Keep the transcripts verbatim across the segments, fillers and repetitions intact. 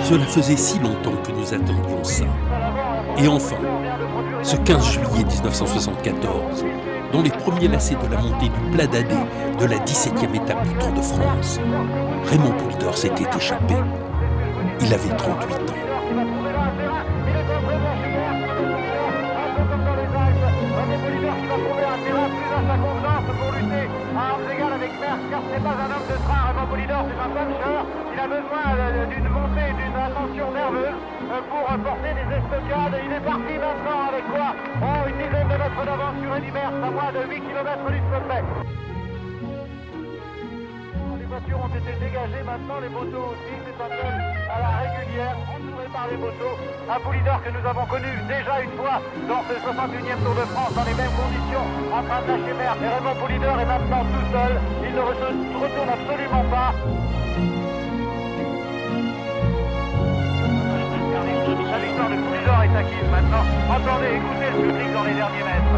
Cela faisait si longtemps que nous attendions ça. Et enfin, ce quinze juillet mille neuf cent soixante-quatorze, dans les premiers lacets de la montée du Pla d'Adé de la dix-septième étape du Tour de France, Raymond Poulidor s'était échappé. Il avait trente-huit ans. Car ce n'est pas un homme de train, Raymond Poulidor, c'est un puncher. Il a besoin d'une montée, d'une ascension nerveuse pour porter des estocades. Il est parti maintenant avec quoi? Oh, une dizaine de mètres d'avance sur Edibert, à moins de huit kilomètres du sommet. Les voitures ont été dégagées, maintenant les motos aussi, c'est un peu à la régulière, entouré par les motos. Un Poulidor que nous avons connu déjà une fois dans ce soixante-et-unième Tour de France, dans les mêmes conditions, en train de lâcher merde. Et Raymond Poulidor est maintenant tout seul, il ne retourne absolument pas. La victoire de Poulidor est acquise maintenant. Entendez, écoutez le public dans les derniers mètres.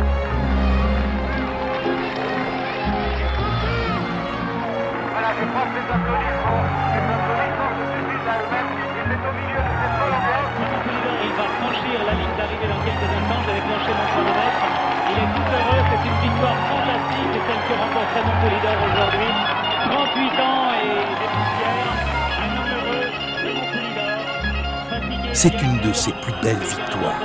Voilà, je crois que les applaudissements, les applaudissements se suffisent à eux-mêmes. Il est au milieu de cette folle ambiance. Poulidor, il va franchir la ligne d'arrivée dans quelques instants. J'avais planché mon chronomètre. Il est tout heureux, c'est une victoire fantastique, et celle que remporte Raymond Poulidor aujourd'hui. trente-huit ans et des poussières. Un homme heureux, Raymond Poulidor. Fatigué. C'est une de ses plus belles victoires.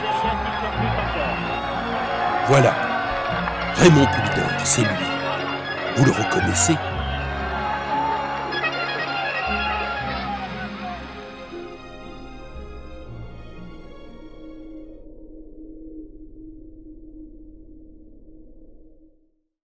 Voilà, Raymond Poulidor, c'est lui. Vous le reconnaissez ?